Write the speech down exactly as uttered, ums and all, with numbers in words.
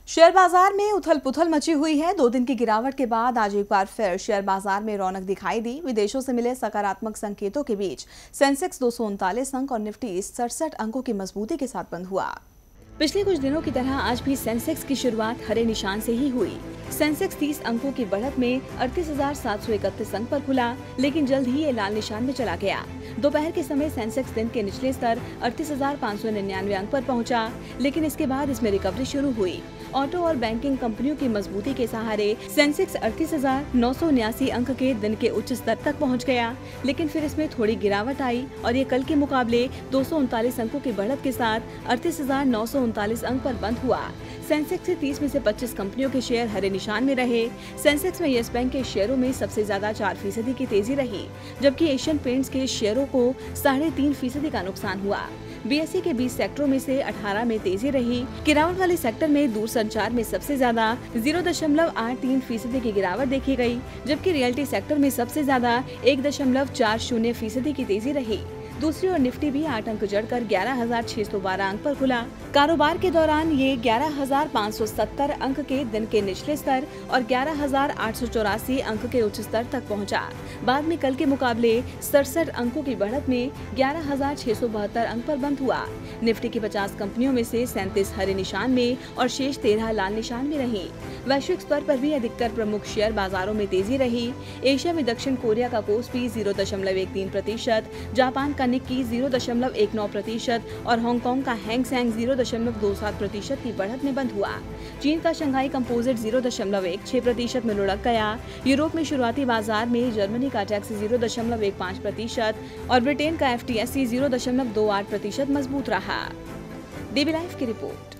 Share बाजार में उथल पुथल मची हुई है। दो दिन की गिरावट के बाद आज एक बार फिर शेयर बाजार में रौनक दिखाई दी। विदेशों से मिले सकारात्मक संकेतों के बीच सेंसेक्स दो सौ उनतालीस अंक और निफ्टी सड़सठ अंकों की मजबूती के साथ बंद हुआ। पिछले कुछ दिनों की तरह आज भी सेंसेक्स की शुरुआत हरे निशान से ही हुई। सेंसेक्स तीस अंकों की बढ़त में अड़तीस हजार सात सौ इकतीस अंक पर खुला, लेकिन जल्द ही ये लाल निशान में चला गया। दोपहर के समय सेंसेक्स दिन के निचले स्तर अड़तीस हजार पाँच सौ निन्यानवे अंक पर पहुंचा, लेकिन इसके बाद इसमें रिकवरी शुरू हुई। ऑटो और बैंकिंग कंपनियों की मजबूती के सहारे सेंसेक्स अड़तीस हजार नौ सौ उन्यासी अंक के दिन के उच्च स्तर तक पहुंच गया, लेकिन फिर इसमें थोड़ी गिरावट आई और ये कल के मुकाबले दो सौ उनतालीस अंकों की बढ़त के साथ अड़तीस हजार नौ सौ उनतालीस अंक पर बंद हुआ। सेंसेक्स से तीस में से पच्चीस कंपनियों के शेयर हरे निशान में रहे। सेंसेक्स में येस बैंक के शेयरों में सबसे ज्यादा चार फीसदी की तेजी रही, जबकि एशियन पेंट्स के शेयरों को साढ़े तीन फीसदी का नुकसान हुआ। बीएसई के बीस सेक्टरों में से अठारह में तेजी रही। गिरावट वाले सेक्टर में दूरसंचार में सबसे ज्यादा जीरो दशमलव आठ तीन फीसदी की गिरावट देखी गई, जबकि रियल्टी सेक्टर में सबसे ज्यादा एक दशमलव चार शून्य फीसदी की तेजी रही। दूसरी ओर निफ्टी भी आठ अंक जड़कर ग्यारह हजार छह सौ बारह अंक पर खुला। कारोबार के दौरान ये ग्यारह हजार पाँच सौ सत्तर अंक के दिन के निचले स्तर और ग्यारह हजार आठ सौ चौरासी अंक के उच्च स्तर तक पहुंचा। बाद में कल के मुकाबले सड़सठ अंकों की बढ़त में ग्यारह हजार छह सौ बहत्तर अंक पर बंद हुआ। निफ्टी की पचास कंपनियों में से सैंतीस हरे निशान में और शेष तेरह लाल निशान में रही। वैश्विक स्तर पर भी अधिकतर प्रमुख शेयर बाजारों में तेजी रही। एशिया में दक्षिण कोरिया का कोस्पी जीरो दशमलव एक तीन प्रतिशत, जापान का निक्की जीरो दशमलव एक नौ प्रतिशत और हांगकांग का हैंग सेंग जीरो दशमलव दो सात प्रतिशत की बढ़त में बंद हुआ। चीन का शंघाई कंपोजिट जीरो दशमलव एक छह प्रतिशत में लुढ़क गया। यूरोप में शुरुआती बाजार में जर्मनी का टैक्स जीरो दशमलव एक पाँच प्रतिशत और ब्रिटेन का F T S C zero दशमलव दो आठ प्रतिशत मजबूत रहा। डीबी लाइव की रिपोर्ट।